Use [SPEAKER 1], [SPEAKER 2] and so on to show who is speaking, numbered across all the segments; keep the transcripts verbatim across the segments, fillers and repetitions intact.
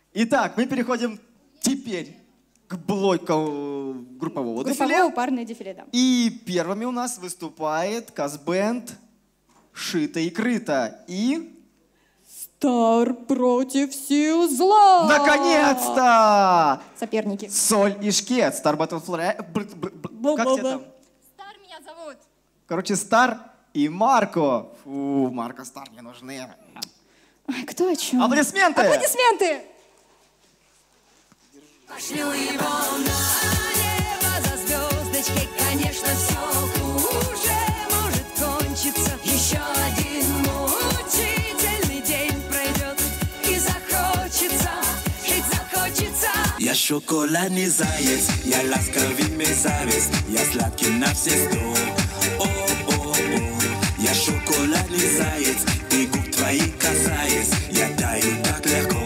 [SPEAKER 1] Итак, мы переходим теперь к блоку группового дефиле.
[SPEAKER 2] Группового парное дефиле, да.
[SPEAKER 1] И первыми у нас выступает казбенд «Шито и крыто». И...
[SPEAKER 2] Стар против сил зла!
[SPEAKER 1] Наконец-то!
[SPEAKER 2] Соперники.
[SPEAKER 1] Соль и Шкет. Стар Battle Flag. Как тебя там?
[SPEAKER 3] Стар меня зовут.
[SPEAKER 1] Короче, Стар и Марко. Фу, Марко, Стар не нужны.
[SPEAKER 2] Ой, кто о чем?
[SPEAKER 1] Аплодисменты!
[SPEAKER 2] Аплодисменты!
[SPEAKER 4] Пошлю его на небо за звездочкой, конечно, все уже может кончиться. Еще один мучительный день пройдет и захочется, жить захочется.
[SPEAKER 5] Я шоколадный заяц, я ласковый мерзавец, я сладкий на все сто. О-о-о, я шоколадный заяц, и губ твоих касаясь, я таю так легко.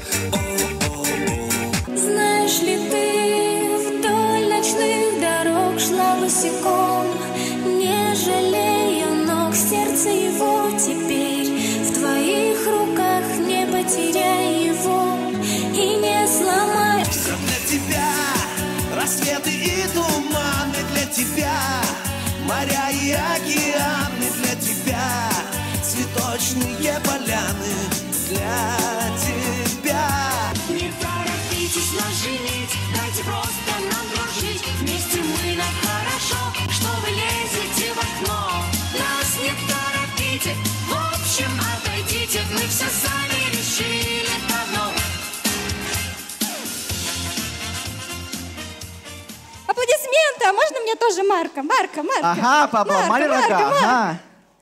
[SPEAKER 4] Знаешь ли ты, вдоль ночных дорог шла босиком, не жалея ног, сердце его теперь в твоих руках, не потеряй его и не сломай.
[SPEAKER 5] Все для тебя, рассветы и туманы для тебя, моря и океаны для тебя, цветочные поляны для тебя.
[SPEAKER 4] Нас женить, дайте просто нам дружить. Вместе мы нам хорошо, что вы лезете в окно. Нас не торопите, в общем отойдите, мы все сами решили давно.
[SPEAKER 2] Аплодисменты! А можно мне тоже Марка? Марка, Марка.
[SPEAKER 1] Ага, папа, Марка,
[SPEAKER 2] Марка,
[SPEAKER 1] ага.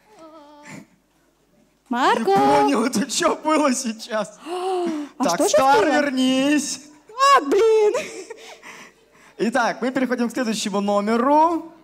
[SPEAKER 2] Марко.
[SPEAKER 1] Не понял, это что было сейчас?
[SPEAKER 2] А
[SPEAKER 1] так,
[SPEAKER 2] что
[SPEAKER 1] Стар,
[SPEAKER 2] было?
[SPEAKER 1] вернись.
[SPEAKER 2] А, блин.
[SPEAKER 1] Итак, мы переходим к следующему номеру.